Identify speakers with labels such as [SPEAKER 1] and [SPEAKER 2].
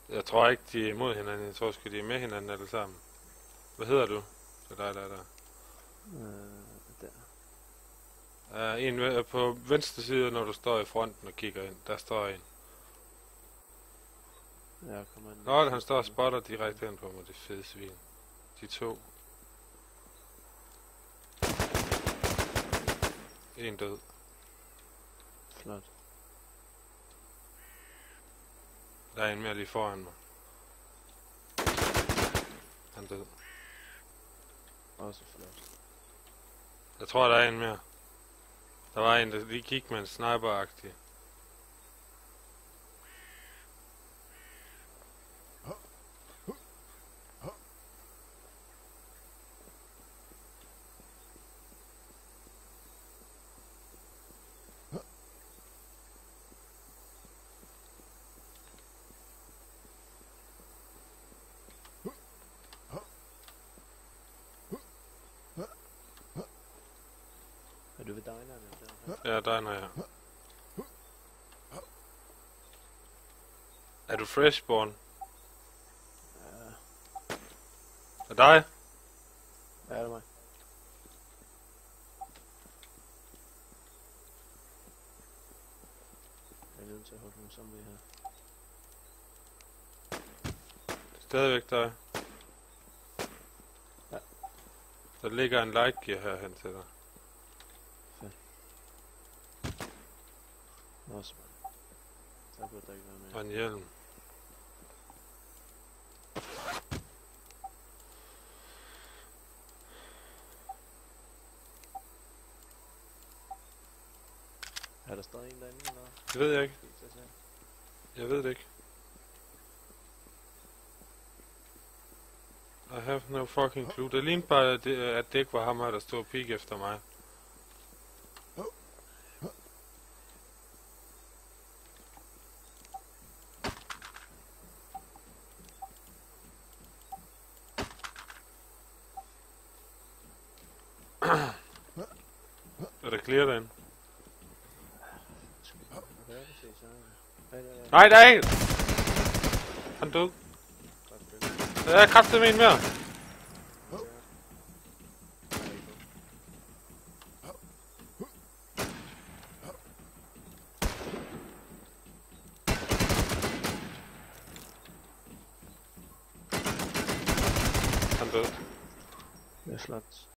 [SPEAKER 1] Jeg tror ikke, de er imod hinanden. Jeg tror sgu, de er med hinanden alle sammen. Hvad hedder du? Det er dig, der.
[SPEAKER 2] Der.
[SPEAKER 1] Der er en på venstre side, når du står i fronten og kigger ind. Der står en.
[SPEAKER 2] Ja, kommer ind.
[SPEAKER 1] Nå, han står og spotter direkte ind på mig, det fede svin. De to. En død.
[SPEAKER 2] Flot.
[SPEAKER 1] Der er en mere lige foran mig. Han død.
[SPEAKER 2] Også flot.
[SPEAKER 1] Jeg tror, der er en mere. Der var en, der lige gik med en sniper-agtig.
[SPEAKER 2] Er du ved dineren der?
[SPEAKER 1] Ja, der er jeg. Er du freshborn?
[SPEAKER 2] Ja.
[SPEAKER 1] Er dig?
[SPEAKER 2] Ja, det er mig. Jeg er nødt til at hugge nogle zombie her.
[SPEAKER 1] Stadigvæk dig.
[SPEAKER 2] Ja.
[SPEAKER 1] Der ligger en light gear her hen til dig.
[SPEAKER 2] Også mig. Så burde der ikke være mere.
[SPEAKER 1] Og en hjelm.
[SPEAKER 2] Er der stadig en derinde, eller?
[SPEAKER 1] Det ved jeg ikke. Jeg ved det ikke. I have no fucking clue. Det lignede bare, at det ikke var ham her, der stod og pigge efter mig. Er der clear derinde? Nej, der er en! Han død. Der er kraftet med en mere. Han død.
[SPEAKER 2] Det er flot.